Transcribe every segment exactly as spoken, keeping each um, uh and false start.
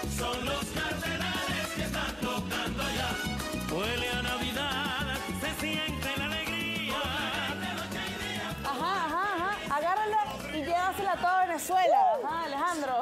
son los cardenales que están tocando ya. Huele a Navidad, se siente la alegría. Ajá, ajá, ajá. Agárrala y llévasela a toda Venezuela. Ajá, Alejandro.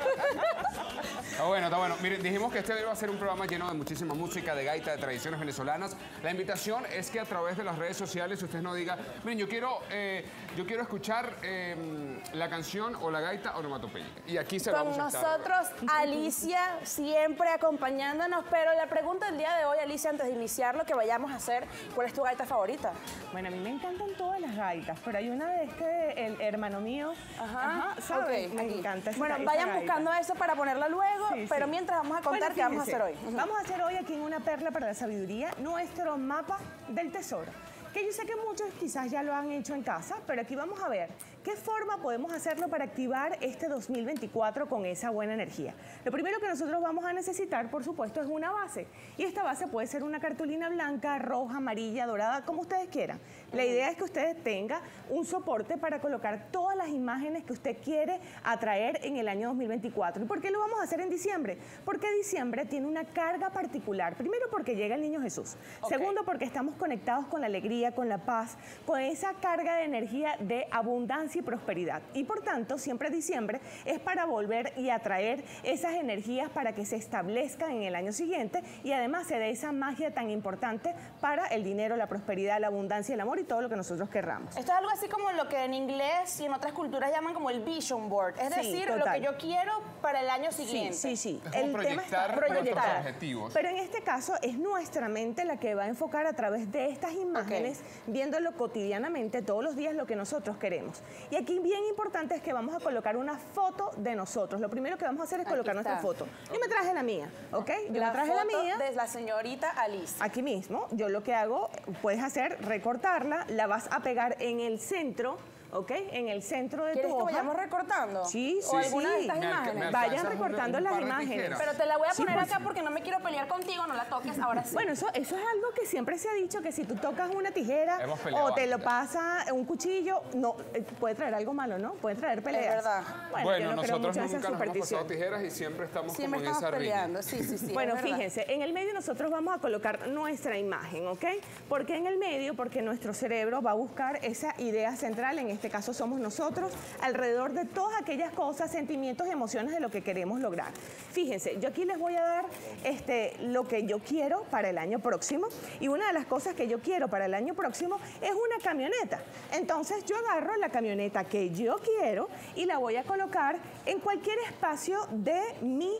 Está bueno, está bueno. Miren, dijimos que este iba a ser un programa lleno de muchísima música, de gaita, de tradiciones venezolanas. La invitación es que a través de las redes sociales usted nos diga, miren, yo quiero, eh, yo quiero escuchar eh, la canción o la gaita onomatopéyica. Y aquí se Con vamos a estar. nosotros, Alicia, siempre acompañándonos. Pero la pregunta del día de hoy, Alicia, antes de iniciar lo que vayamos a hacer, ¿cuál es tu gaita favorita? Bueno, a mí me encantan todas las gaitas, pero hay una de este, el hermano mío. Ajá, ¿sabes? ok, Me aquí. encanta esa Bueno, esa vayan gaita. buscando eso para ponerla luego, Sí, pero sí. mientras vamos a contar Bueno, qué vamos a hacer hoy. fíjense, Ujú. Vamos a hacer hoy aquí en Una Perla para la Sabiduría nuestro mapa del tesoro. Que yo sé que muchos quizás ya lo han hecho en casa, pero aquí vamos a ver qué forma podemos hacerlo para activar este dos mil veinticuatro con esa buena energía. Lo primero que nosotros vamos a necesitar, por supuesto, es una base. Y esta base puede ser una cartulina blanca, roja, amarilla, dorada, como ustedes quieran. La idea es que ustedes tengan un soporte para colocar todas las imágenes que usted quiere atraer en el año dos mil veinticuatro. ¿Y por qué lo vamos a hacer en diciembre? Porque diciembre tiene una carga particular. Primero, porque llega el Niño Jesús. Okay. Segundo, porque estamos conectados con la alegría, con la paz, con esa carga de energía de abundancia y prosperidad. Y por tanto, siempre diciembre es para volver y atraer esas energías para que se establezcan en el año siguiente y además se dé esa magia tan importante para el dinero, la prosperidad, la abundancia, el amor y todo lo que nosotros querramos. Esto es algo así como lo que en inglés y en otras culturas llaman como el vision board. Es Sí, decir, total. lo que yo quiero para el año siguiente. Sí, sí, sí. Es como proyectar nuestros objetivos. Pero en este caso es nuestra mente la que va a enfocar a través de estas imágenes, okay, viéndolo cotidianamente, todos los días, lo que nosotros queremos. Y aquí bien importante es que vamos a colocar una foto de nosotros. Lo primero que vamos a hacer es Aquí colocar está. nuestra foto. Yo me traje la mía, ¿ok? Yo La me traje foto la mía. de la señorita Alicia. Aquí mismo, yo lo que hago, puedes hacer, recortarla, la vas a pegar en el centro, ¿ok? En el centro de tu ¿Quieres que hoja. vayamos recortando? Sí, O sí, alguna sí. de estas Me alca- imágenes. me Vayan alcanzas recortando un- un las par de imágenes. tijeras. Pero te la voy a Sí, poner pues. acá porque no me quiero pelear contigo, no la toques ahora sí. Bueno, eso, eso es algo que siempre se ha dicho, que si tú tocas una tijera Hemos peleado o te lo antes. pasa un cuchillo, no, eh, puede traer algo malo, ¿no? Puede traer peleas. verdad. Bueno, Bueno, yo no creo nosotros mucho en esa nunca nos hemos superstición. pasado tijeras y siempre estamos Siempre como en estamos esa riña. peleando, sí, sí, sí. Bueno, es verdad. fíjense, en el medio nosotros vamos a colocar nuestra imagen, ¿ok? ¿Por qué en el medio? Porque nuestro cerebro va a buscar esa idea central, en este caso somos nosotros, alrededor de todas aquellas cosas, sentimientos y emociones de lo que queremos lograr. Fíjense, yo aquí les voy a dar este, lo que yo quiero para el año próximo, y una de las cosas que yo quiero para el año próximo es una camioneta. Entonces yo agarro la camioneta que yo quiero y la voy a colocar en cualquier espacio de mi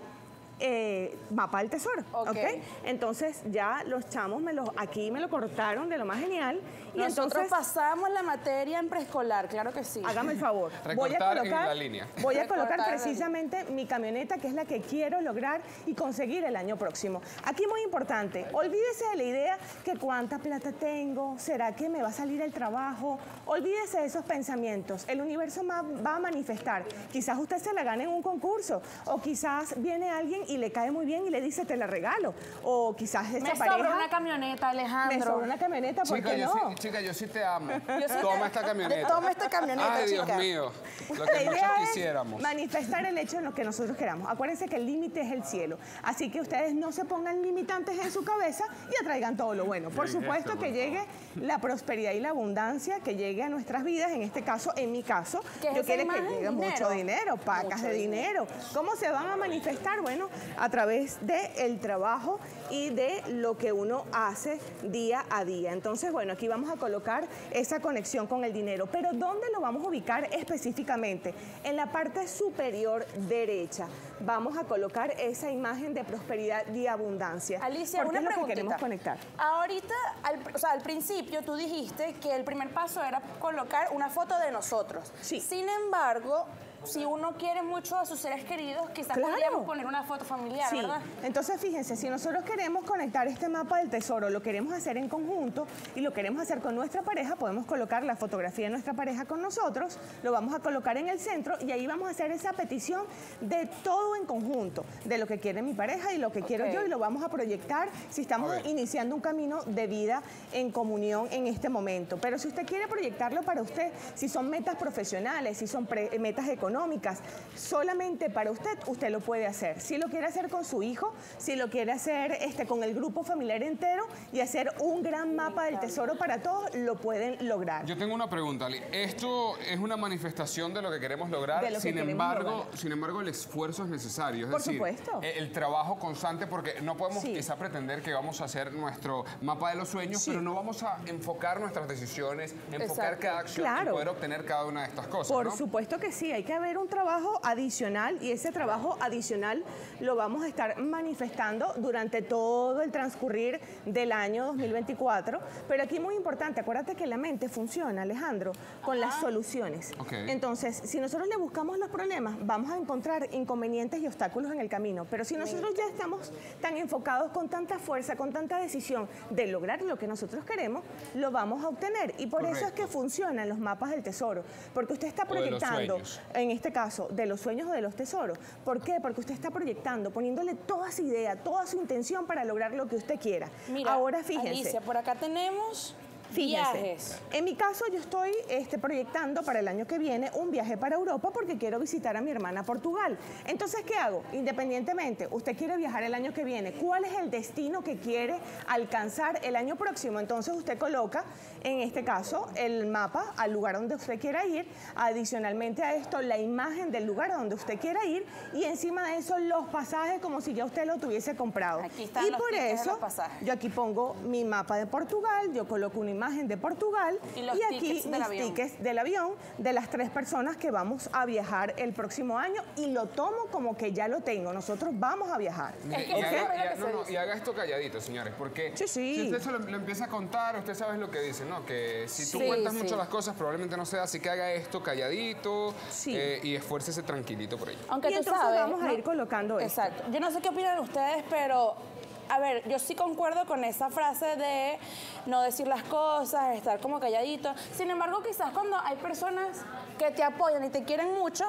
Eh, mapa del tesoro, Ok. ¿ok? Entonces ya los chamos me lo, aquí me lo cortaron de lo más genial y Nosotros entonces pasamos la materia en preescolar, claro que sí. hágame el favor. Voy a Recortar en colocar, la línea. voy a colocar Recortar en la precisamente mi camioneta, que es la que quiero lograr y conseguir el año próximo. Aquí muy importante, olvídese de la idea que cuánta plata tengo, será que me va a salir el trabajo, olvídese de esos pensamientos. El universo ma- va a manifestar. Quizás usted se la gane en un concurso o quizás viene alguien y le cae muy bien y le dice te la regalo, o quizás esa Me pareja sobra una camioneta, Alejandro. me sobra una camioneta, ¿por Chica qué yo, no? sí, chica, yo sí te amo. sí Toma te- esta camioneta. Toma esta camioneta, Ay, Dios chica. mío. Lo La que muchos idea es quisiéramos. manifestar el hecho de lo que nosotros queramos. Acuérdense que el límite es el cielo. Así que ustedes no se pongan limitantes en su cabeza y atraigan todo lo bueno. Por supuesto que llegue la prosperidad y la abundancia, que llegue a nuestras vidas. En este caso, en mi caso, ¿Qué es yo esa quiero que imagen? llegue Dinero. mucho dinero, pacas Mucho de dinero. dinero. ¿Cómo se van a manifestar? Bueno, a través del trabajo y de lo que uno hace día a día. Entonces, bueno, aquí vamos a colocar esa conexión con el dinero. Pero ¿dónde lo vamos a ubicar específicamente? En la parte superior derecha. Vamos a colocar esa imagen de prosperidad y abundancia. Alicia, porque una es lo que preguntita. queremos conectar. Ahorita, al, o sea, al principio tú dijiste que el primer paso era colocar una foto de nosotros. Sí. Sin embargo, si uno quiere mucho a sus seres queridos, quizás Claro. podríamos poner una foto familiar, Sí, ¿verdad? entonces fíjense, si nosotros queremos conectar este mapa del tesoro, lo queremos hacer en conjunto y lo queremos hacer con nuestra pareja, podemos colocar la fotografía de nuestra pareja con nosotros, lo vamos a colocar en el centro y ahí vamos a hacer esa petición de todo todo en conjunto de lo que quiere mi pareja y lo que quiero Ok. yo, y lo vamos a proyectar si estamos A ver. iniciando un camino de vida en comunión en este momento. Pero si usted quiere proyectarlo para usted, si son metas profesionales, si son pre- metas económicas, solamente para usted, usted lo puede hacer. Si lo quiere hacer con su hijo, si lo quiere hacer este, con el grupo familiar entero y hacer un gran mapa del tesoro para todos, lo pueden lograr. Yo tengo una pregunta, Ali. Esto es una manifestación de lo que queremos lograr, De lo que sin queremos embargo, lograr. sin embargo, el esfuerzo es necesario. Es Por decir, supuesto. eh, el trabajo constante, porque no podemos Sí. quizá pretender que vamos a hacer nuestro mapa de los sueños, Sí. pero no vamos a enfocar nuestras decisiones, enfocar Exacto. cada acción Claro. y poder obtener cada una de estas cosas, Por ¿no? supuesto que sí, hay que haber un trabajo adicional y ese trabajo adicional lo vamos a estar manifestando durante todo el transcurrir del año dos mil veinticuatro. Pero aquí muy importante, acuérdate que la mente funciona, Alejandro, con las soluciones. Ok. Entonces, si nosotros le buscamos los problemas, vamos a encontrar inconvenientes y obstáculos en el camino. Pero si nosotros ya estamos tan enfocados con tanta fuerza, con tanta decisión de lograr lo que nosotros queremos, lo vamos a obtener. Y por eso es Correcto. que funcionan los mapas del tesoro, porque usted está O de los proyectando, sueños. en este caso, de los sueños o de los tesoros. ¿Por qué? Porque usted está proyectando, poniéndole toda su idea, toda su intención para lograr lo que usted quiera. Mira, Ahora fíjense. Alicia, por acá tenemos Fíjense, viajes. en mi caso yo estoy este, proyectando para el año que viene un viaje para Europa porque quiero visitar a mi hermana a Portugal. Entonces, ¿qué hago? Independientemente, usted quiere viajar el año que viene, ¿cuál es el destino que quiere alcanzar el año próximo? Entonces usted coloca, en este caso, el mapa al lugar donde usted quiera ir, adicionalmente a esto, la imagen del lugar a donde usted quiera ir y encima de eso los pasajes como si ya usted lo tuviese comprado. Aquí están y los por tickets de eso, los pasajes. yo aquí pongo mi mapa de Portugal, yo coloco una imagen de Portugal Y los aquí tickets del mis avión. tickets del avión de las tres personas que vamos a viajar el próximo año y lo tomo como que ya lo tengo. Nosotros vamos a viajar. Mire, Es que y, eso haga, es lo y haga- que no, se no, dice. y haga esto calladito, señores, porque Sí, sí. si usted se lo, lo empieza a contar, usted sabe lo que dice, ¿no? Que si tú Sí, cuentas sí. mucho las cosas, probablemente no sea así, que haga esto calladito Sí. eh, y esfuércese tranquilito por ello. Aunque Y tú entonces sabes, vamos a ¿no? ir colocando esto. Exacto. Yo no sé qué opinan ustedes, pero a ver, yo sí concuerdo con esa frase de no decir las cosas, estar como calladito. Sin embargo, quizás cuando hay personas que te apoyan y te quieren mucho,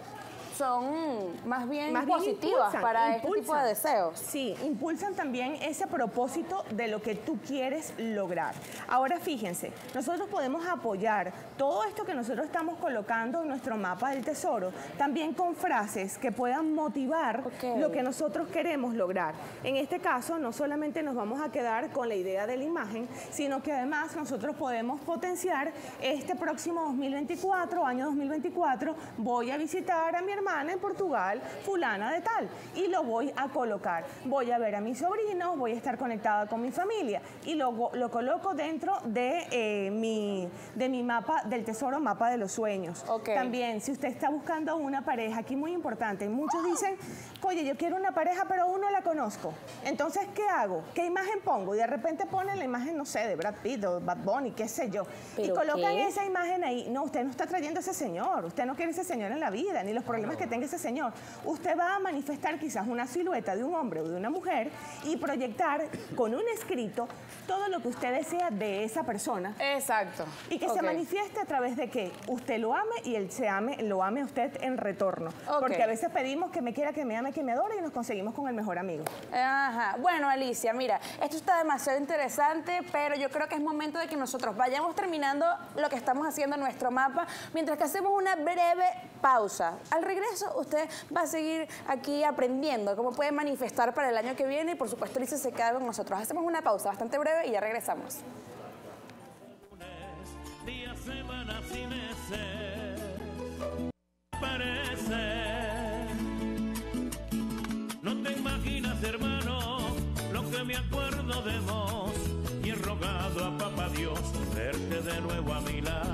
son más bien Más bien positivas impulsan, para este tipo impulsan. de deseos. Sí, impulsan también ese propósito de lo que tú quieres lograr. Ahora fíjense, nosotros podemos apoyar todo esto que nosotros estamos colocando en nuestro mapa del tesoro, también con frases que puedan motivar Ok. lo que nosotros queremos lograr. En este caso, no solamente nos vamos a quedar con la idea de la imagen, sino que además nosotros podemos potenciar este próximo dos mil veinticuatro, año dos mil veinticuatro, voy a visitar a mi hermana en Portugal, fulana de tal, y lo voy a colocar. Voy a ver a mis sobrinos, voy a estar conectada con mi familia y lo, lo coloco dentro de, eh, mi, de mi mapa del tesoro, mapa de los sueños. Ok. También, si usted está buscando una pareja, aquí muy importante, muchos dicen, oye, yo quiero una pareja, pero aún no la conozco. Entonces, ¿qué hago? ¿Qué imagen pongo? Y de repente ponen la imagen, no sé, de Brad Pitt o Bad Bunny, qué sé yo. Y ¿Pero colocan qué? esa imagen ahí. No, usted no está trayendo a ese señor. Usted no quiere ese señor en la vida, ni los problemas que tenga ese señor. Usted va a manifestar quizás una silueta de un hombre o de una mujer y proyectar con un escrito todo lo que usted desea de esa persona. Exacto. Y que Ok. se manifieste a través de que usted lo ame y él se ame, lo ame a usted en retorno. Ok. Porque a veces pedimos que me quiera, que me ame, que me adore y nos conseguimos con el mejor amigo. Ajá. Bueno, Alicia, mira, esto está demasiado interesante, pero yo creo que es momento de que nosotros vayamos terminando lo que estamos haciendo en nuestro mapa, mientras que hacemos una breve pausa. Al regreso, usted va a seguir aquí aprendiendo cómo puede manifestar para el año que viene y, por supuesto, Alicia se queda con nosotros. Hacemos una pausa bastante breve y ya regresamos. Día, semana, sin meses, parece. No te imaginas, hermano, lo que me acuerdo de vos y he rogado a papá Dios verte de nuevo a mi lado.